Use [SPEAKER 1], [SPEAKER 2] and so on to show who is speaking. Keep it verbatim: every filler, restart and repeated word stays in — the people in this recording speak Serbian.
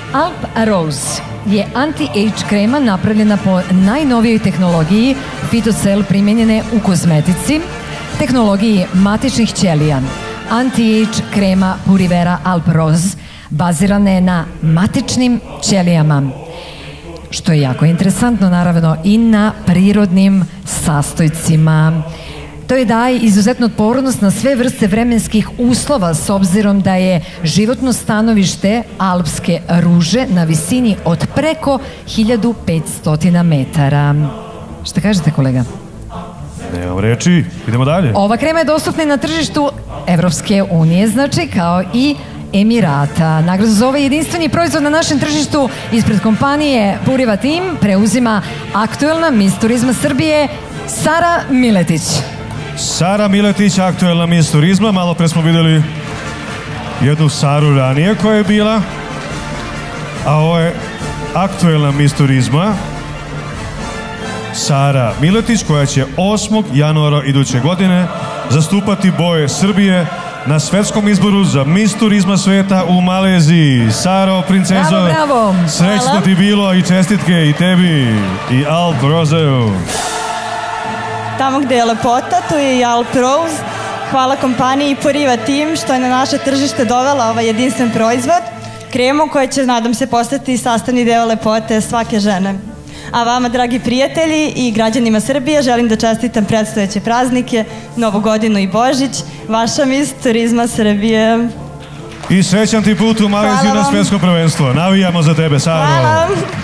[SPEAKER 1] Alp Rose je anti-age krema napravljena po najnovijoj tehnologiji Phytocell primjenjene u kozmetici, tehnologiji matičnih ćelija. Anti-age krema Purivera Alp Rose bazirana je na matičnim ćelijama, što je jako interesantno, naravno, i na prirodnim sastojcima. To je daje izuzetnu otpornost na sve vrste vremenskih uslova, s obzirom da je životno stanovište alpske ruže na visini od preko hiljadu petsto metara. Šta kažete, kolega?
[SPEAKER 2] Nemam reči, idemo dalje.
[SPEAKER 1] Ova krema je dostupna na tržištu Evropske unije, znači, kao i Emirata. Nagradu za ovaj jedinstveni proizvod na našem tržištu ispred kompanije Puriva Team preuzima aktuelna Miss Turizma Srbije Sara Miletić.
[SPEAKER 2] Sara Miletić, aktuelna Miss Turizma. Malo pre smo videli jednu Saru ranije koja je bila, a ovo je aktuelna Miss Turizma Sara Miletić, koja će osmog januara iduće godine zastupati boje Srbije na svetskom izboru za Miss Turizma sveta u Maleziji. Saro, princezo,
[SPEAKER 1] bravo, bravo.
[SPEAKER 2] srećno ti bilo i čestitke i tebi i Alp Roseu.
[SPEAKER 3] Tamo gde je lepota, tu je i Alp Rose. Hvala kompaniji Puriva Team što je na naše tržište dovela ovaj jedinstven proizvod, kremu koja će, nadam se, postati sastavni deo lepote svake žene. A vama, dragi prijatelji i građanima Srbije, želim da čestitam predstojeće praznike, Novu godinu i Božić, vaša Miss Turizma Srbije.
[SPEAKER 2] I srećan ti put u Maleziju na svetsko prvenstvo. Navijamo za tebe, Saro.
[SPEAKER 3] Hvala.